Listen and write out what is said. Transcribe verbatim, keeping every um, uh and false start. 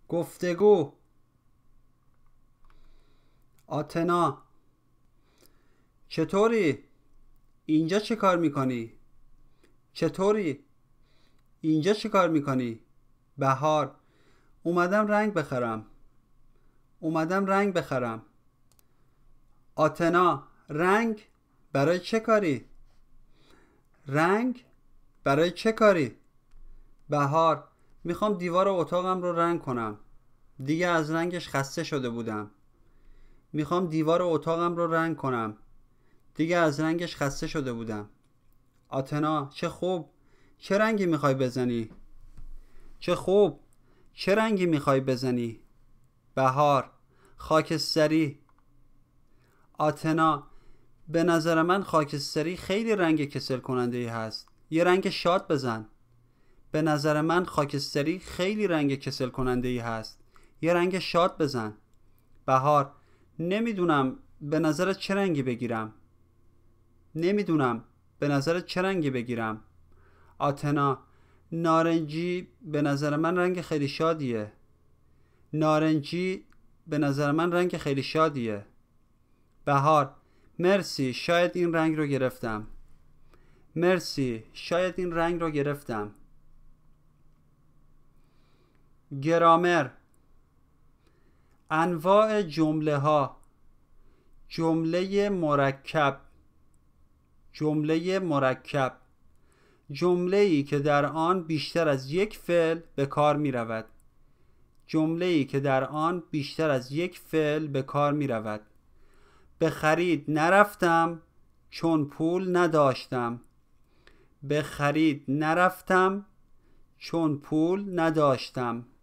گفتگو. آتنا: چطوری؟ اینجا چه کار میکنی؟ چطوری؟ اینجا چه کار میکنی؟ بهار: اومدم رنگ بخرم. اومدم رنگ بخرم. آتنا: رنگ؟ برای چه کاری؟ رنگ؟ برای چه کاری؟ بهار: میخوام دیوار اتاقم رو رنگ کنم. دیگه از رنگش خسته شده بودم. میخوام دیوار اتاقم رو رنگ کنم. دیگه از رنگش خسته شده بودم. آتنا: چه خوب. چه رنگی میخوای بزنی؟ چه خوب. چه رنگی میخوای بزنی؟ بهار: خاکستری. آتنا: به نظر من خاکستری خیلی رنگ کسل کننده ای هست. یه رنگ شاد بزن. به نظر من خاکستری خیلی رنگ کسل کننده ای هست. یه رنگ شاد بزن. بهار: نمیدونم به نظرت چه رنگی بگیرم؟ نمیدونم به نظرت چه رنگی بگیرم؟ آتنا: نارنجی به نظر من رنگ خیلی شادیه. نارنجی به نظر من رنگ خیلی شادیه. بهار: مرسی، شاید این رنگ رو گرفتم. مرسی، شاید این رنگ رو گرفتم. گرامر. انواع جمله ها. جمله مرکب. جمله مرکب: جمله‌ای که در آن بیشتر از یک فعل به کار می رود. جمله‌ای که در آن بیشتر از یک فعل به کار می رود. به خرید نرفتم چون پول نداشتم. به خرید نرفتم چون پول نداشتم.